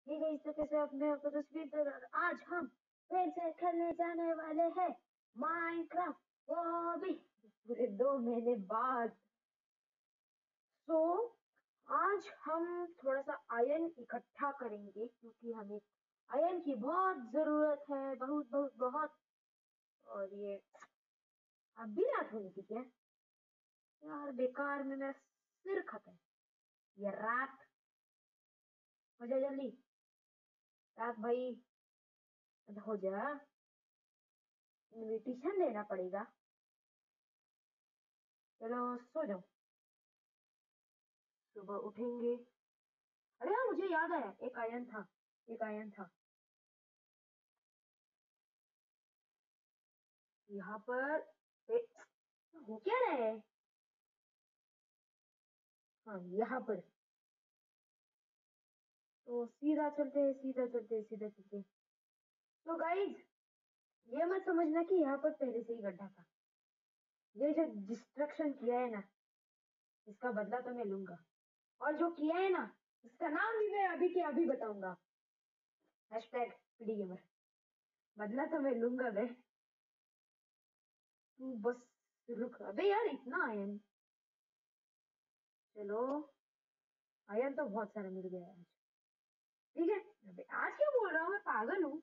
ठीक है, इस तरीके से अपने आप को तस्वीर दे रहा है। आज हम फिर से खेलने जाने वाले हैं माइनक्राफ्ट, वो भी पूरे 2 महीने बाद। तो आज हम थोड़ा सा आयरन इकट्ठा करेंगे क्योंकि हमें आयरन की बहुत जरूरत है, बहुत बहुत बहुत। और ये अभी रात होने की क्या यार, बेकार में मेरा सिर खाता है। ये रात हो जाए जल्दी, रात भाई हो जा। इनविटेशन देना पड़ेगा। चलो सो जाओ, सुबह उठेंगे। अरे हाँ, मुझे याद आया, एक आयरन था, एक आयरन था यहाँ पर। हो क्या रहा है? हाँ, यहाँ पर। तो सीधा चलते हैं, सीधा चलते हैं, सीधा चलते हैं। तो गाइज, ये मत समझना कि यहाँ पर पहले से ही गड्ढा था। ये जो डिस्ट्रक्शन किया है ना, इसका बदला तो मैं लूंगा। और जो किया है ना, उसका नाम भी मैं अभी के अभी बताऊंगा। Hashtag PD gamer. बदला तो मैं लूंगा बे। तू बस रुक। अबे यार, इतना आयन। चलो, आयन तो बहुत सारा मिल गया है आज। ठीक है। अबे आज क्यों बोल रहा हूँ, मैं पागल हूँ।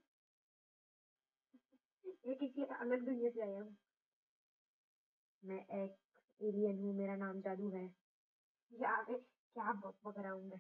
ये किसी अलग दुनिया से आया हूँ। मैं एक एलियन हूँ, मेरा नाम जादू है। यहाँ पे क्या बक रहा हूँ मैं।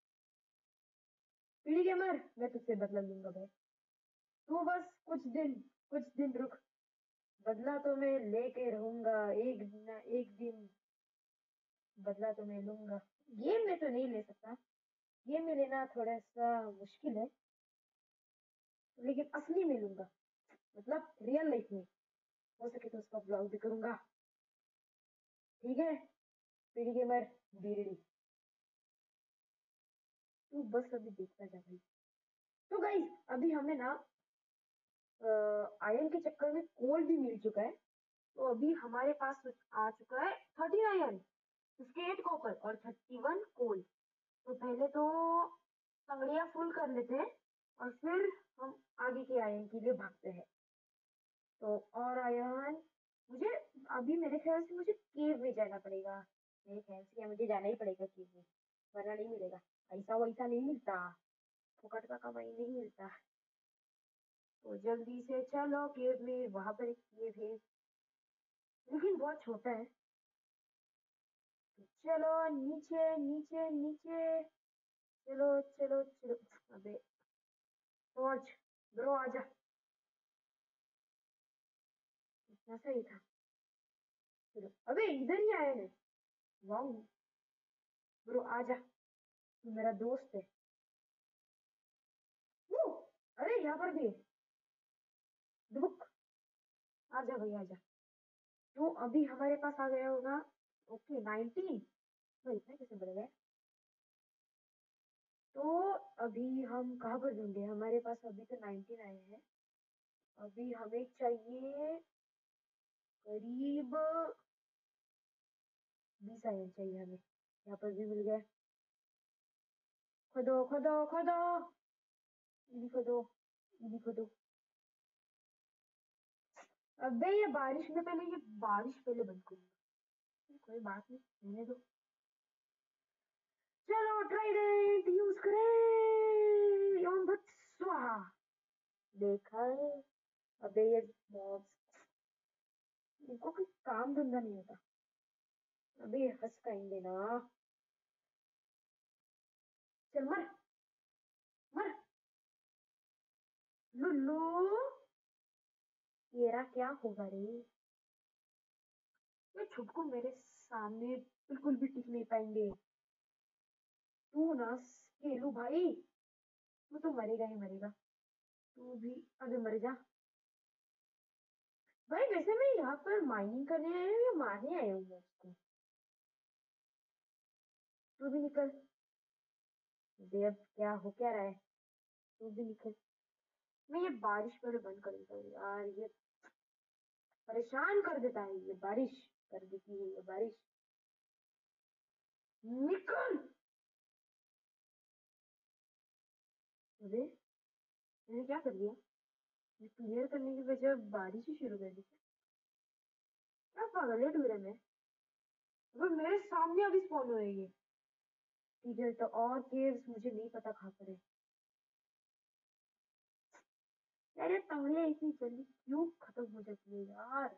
पीडी गेमर, मैं तुझसे बदला लूंगा भाई। तू बस कुछ दिन रुक। बदला तो मैं लेके रहूंगा, एक ना एक दिन। बदला तो मैं लूंगा। गेम में तो नहीं ले सकता, गेम में लेना थोड़ा सा मुश्किल है, लेकिन असली में लूंगा। मतलब रियल लाइफ में। हो सके तो उसका ब्लॉग भी करूंगा। ठीक है। पीडी गेमर बीरडी, तू बस अभी देखता जा भाई। तो गाइस, अभी हमें ना आयरन के चक्कर में कोल भी मिल चुका है। तो अभी हमारे पास आ चुका है 39 आयरन, 58 कॉपर और 31 कोल। तो पहले तो तंगड़िया फुल कर लेते हैं और फिर हम आगे के आयरन के लिए भागते हैं। तो और आयरन मुझे, अभी मेरे ख्याल से मुझे केव में जाना पड़ेगा। मेरे ख्याल से मुझे जाना ही पड़ेगा केव में, वरना नहीं मिलेगा। ऐसा वैसा नहीं मिलता, फुकट का कमाई नहीं मिलता। तो जल्दी से चलो केव में, वहां पर एक केव है लेकिन बहुत छोटा है। तो चलो नीचे नीचे नीचे, चलो चलो चलो। अबे टॉर्च, ब्रो आजा। इतना सही था। चलो, अबे इधर ही आए हैं। वाह, ब्रो आजा, तू मेरा दोस्त है। वो, अरे यहाँ पर भी है। दुबुक, आजा भाई आजा। तो अभी हमारे पास आ गया होगा। ओके 19। तो इतना कैसे बढ़ गया? तो अभी हम कहाँ पर ढूंढे, हमारे पास अभी तो 19 आए हैं। अभी हमें चाहिए करीब 20 आए चाहिए हमें। यहाँ पर भी मिल गया। खोदो खोदो खोदो, ये भी खोदो, ये भी खोदो। अबे ये बारिश में पहले, ये बारिश पहले बंद करूंगा। कोई बात नहीं, रहने दो। चलो ट्राइडेंट यूज करें, ओम भट स्वाहा। देखा? अबे ये मॉब्स, इनको कोई काम धंधा नहीं होता। अबे हंस खाएंगे ना। चल मर, मर। लुल्लू, तेरा क्या होगा रे? ये छुटकू मेरे सामने बिल्कुल भी टिक नहीं पाएंगे। तू ना केलू भाई, तू तो मरेगा ही मरेगा। तू भी अबे मर जा। भाई वैसे मैं यहाँ पर माइनिंग करने आया हूँ या मारने आया हूँ मैं उसको? तू भी निकल। देव क्या हो क्या रहा है? तू भी निकल। मैं ये बारिश पर बंद कर देता हूँ यार, ये परेशान कर देता है, ये बारिश कर देती है ये बारिश। निकल। अबे मैंने क्या कर दिया? मैं क्लियर करने की बजाय बारिश ही शुरू कर दी। क्या पागल है टूरे में? अबे मेरे सामने अभी स्पॉन हो रही है। इधर तो और केव्स मुझे नहीं पता कहाँ पर है। यार ये तंगड़ियाँ इतनी जल्दी क्यों खत्म हो जाती है यार?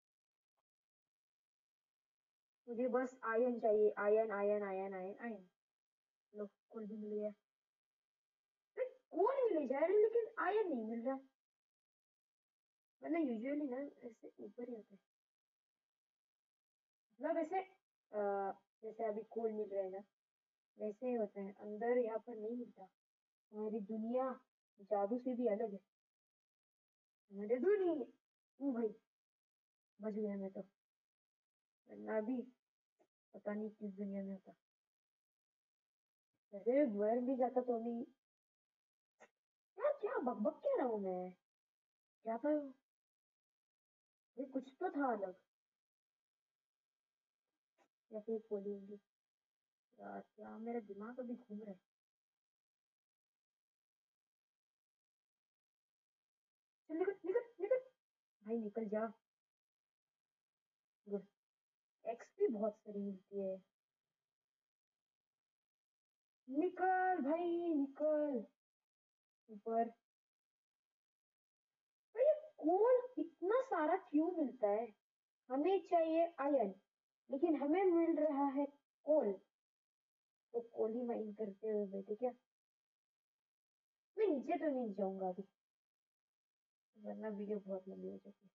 मुझे बस आयन चाहिए, iron iron iron iron iron. लो कोल भी मिल गया। कोल मिल जा रहा है लेकिन आयन नहीं मिल रहा। वरना यूजुअली ना ऐसे ऊपर ही होता है। मतलब ऐसे जैसे अभी कोल मिल रहा है ना, वैसे ही होता है। अंदर यहाँ पर नहीं मिलता। हमारी दुनिया जादू से भी अलग है। हमारी दुनिया ओ भाई बच गया मैं तो। वरना अभी पता नहीं किस दुनिया में होता। अरे मर भी जाता तो अभी। यार क्या बकबक क्या रहा हूँ मैं? क्या था ये? कुछ तो था अलग। या फिर कोली होंगी। यार क्या मेरा दिमाग अभी घूम रहा है। चल निकल निकल निकल। भाई निकल जा। गुड। एक्सपी बहुत सारी मिलती है। निकल भाई निकल ऊपर। भाई ये कोल इतना सारा क्यों मिलता है? हमें चाहिए आयरन लेकिन हमें मिल रहा है कोल। तो कोल ही माइन करते हुए बैठे क्या? मैं नीचे तो नहीं जाऊंगा अभी, वरना वीडियो बहुत लंबी हो जाती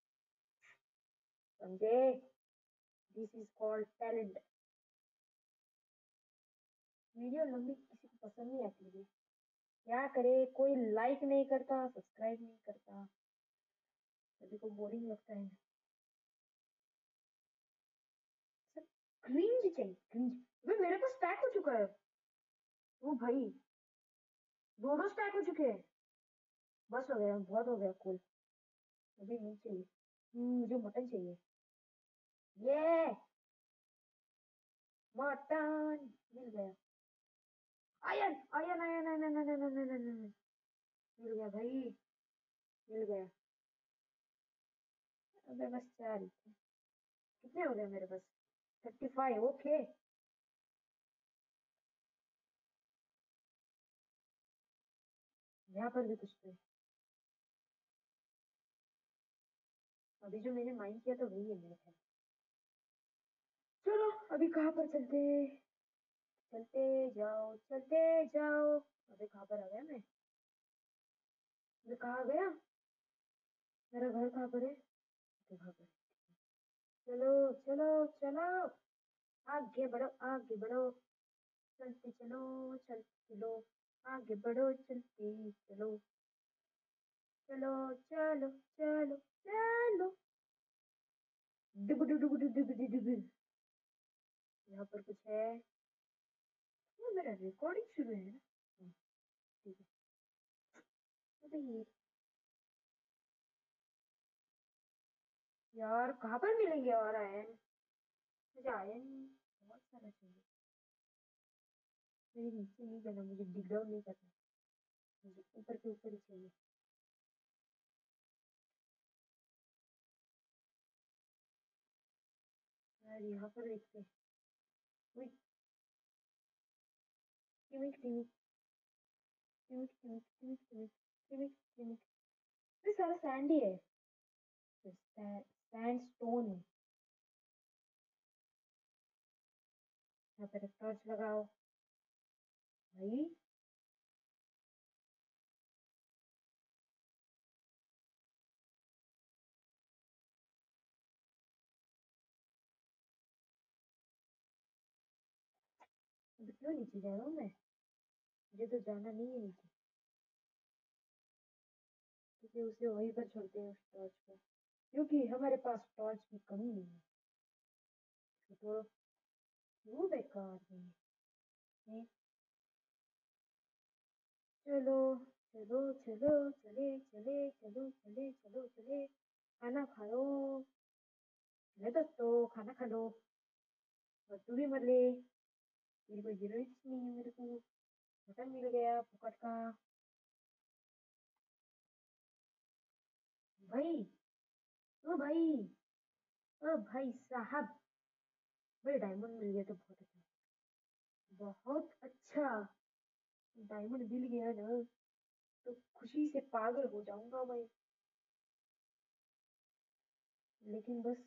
है। समझे? This is called talent. Video लंबी किसी को पसंद नहीं आती है। क्या करे, कोई लाइक नहीं करता, सब्सक्राइब नहीं करता। सभी को बोरिंग लगता है। सब क्रिंज चाहिए क्रिंज। वे मेरे पास स्टैक हो चुका है। ओ भाई दो दो स्टैक हो चुके हैं। बस हो गया, बहुत हो गया कूल। अभी नहीं चाहिए। मुझे मटन चाहिए। ये मटन मिल गया। Iron iron iron iron iron iron iron iron iron. मिल गया भाई, मिल गया। अबे बस चार ही थे। कितने हो गए मेरे पास? 35। ओके। यहाँ पर भी कुछ तो है। अभी जो मैंने माइंड किया था वही है मेरे ख्याल। चलो अभी कहाँ पर चलते? चलते जाओ चलते जाओ। अबे कहाँ पर आ गया मैं? मैं कहाँ गया? मेरा घर कहाँ पर है? तो कहाँ पर? चलो चलो चलो। आगे बढ़ो आगे बढ़ो। चलते चलो चलते चलो। आगे बढ़ो चलते चलो। चलो चलो चलो चलो। डुब डुब डुब डुब डुब डुब डुब। यहाँ पर कुछ है? वो मेरा रिकॉर्डिंग शुरू है ना? हाँ, ठीक है। अबे ये यार कहाँ पर मिलेंगे और आयन? मुझे आयन बहुत सारा चाहिए। मुझे नीचे नहीं जाना, मुझे डिग डाउन नहीं करना। मुझे ऊपर के ऊपर ही चाहिए। यार यहाँ पर देखते हैं। वही टिमिक टिमिक टिमिक टिमिक टिमिक टिमिक टिमिक टिमिक। ये सारा सैंड ही है। सैंड स्टोन है। यहाँ पर टॉर्च लगाओ भाई। अब क्यों नीचे जा रहा हूँ मैं? मुझे तो जाना नहीं है नीचे। क्योंकि उसे वहीं पर छोड़ते हैं उस टॉर्च को। क्योंकि हमारे पास टॉर्च की कमी नहीं है। तो वो बेकार है। चलो चलो चलो चले चले चलो चले चलो चले। खाना खा लो। चले दोस्तों खाना खा लो। और तू भी मर ले। मेरी कोई जरूरत नहीं है मेरे को। मटन मिल गया फुकट का। भाई, ओ भाई, ओ भाई साहब, भाई डायमंड मिल गया तो बहुत अच्छा। डायमंड मिल गया ना तो खुशी से पागल हो जाऊंगा मैं। लेकिन बस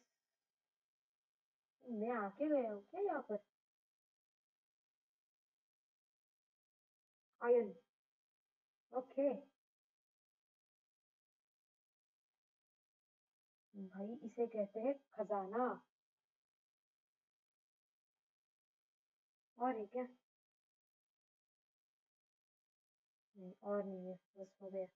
मैं आके गया हूँ क्या यहाँ पर? Iron, okay. भाई इसे कहते हैं खजाना। और है क्या? नहीं और नहीं है, बस हो गया।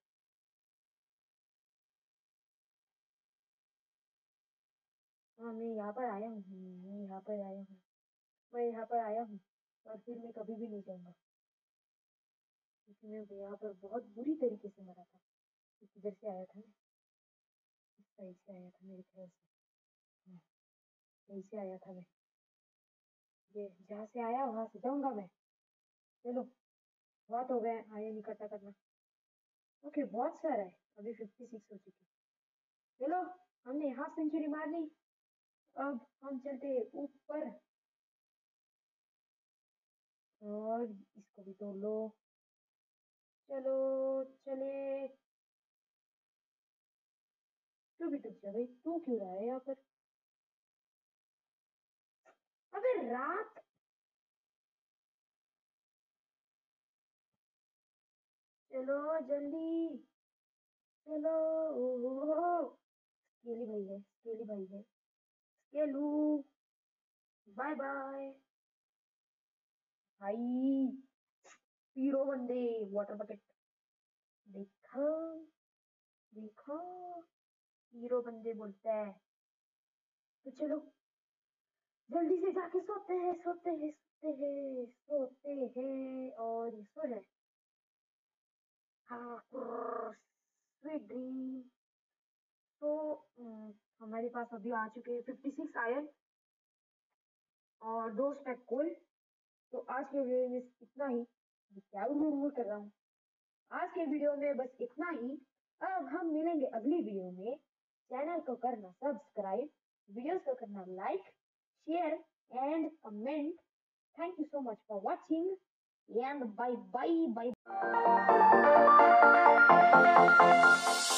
हाँ मैं यहाँ पर आया हूँ, मैं यहाँ पर आया हूँ, मैं यहाँ पर आया हूँ। और फिर मैं कभी भी नहीं जाऊंगा, क्योंकि मैं यहाँ पर बहुत बुरी तरीके से मरा था। इधर से आया था ना, इस साइड से आया था मेरे ख्याल से। हाँ, यहीं से आया था मैं। ये जहाँ से आया वहां से जाऊंगा मैं। चलो, बहुत हो गए आयन इकट्ठा करना। ओके बहुत सारा है, अभी 56 हो चुकी। चलो, हमने हाफ सेंचुरी मार ली। अब हम चलते हैं ऊपर, और इसको भी तोड़ लो। चलो चले। तू भी टूट जा भाई, तू क्यों रहा है यहाँ पर? अबे रात। चलो जल्दी, चलो। ओहो, स्केली भाई है, स्केली भाई है। स्केलू, बाय बाय। भाई पीरो बंदे, वाटर बकेट। देखो, देखो, हीरो बंदे बोलता है। तो चलो जल्दी से जाके सोते हैं, सोते हैं, सोते हैं, सोते हैं और ये सो जाए। हाँ, स्वीट ड्रीम। तो हमारे पास अभी आ चुके हैं 56 आयन और 2 स्टैक कोल। तो आज के वीडियो में इतना ही। मैं क्या कर रहा हूँ? आज के वीडियो में बस इतना ही। अब हम मिलेंगे अगली वीडियो में। चैनल को करना सब्सक्राइब, वीडियोस को करना like, share and comment. Thank you so much for watching and bye bye bye.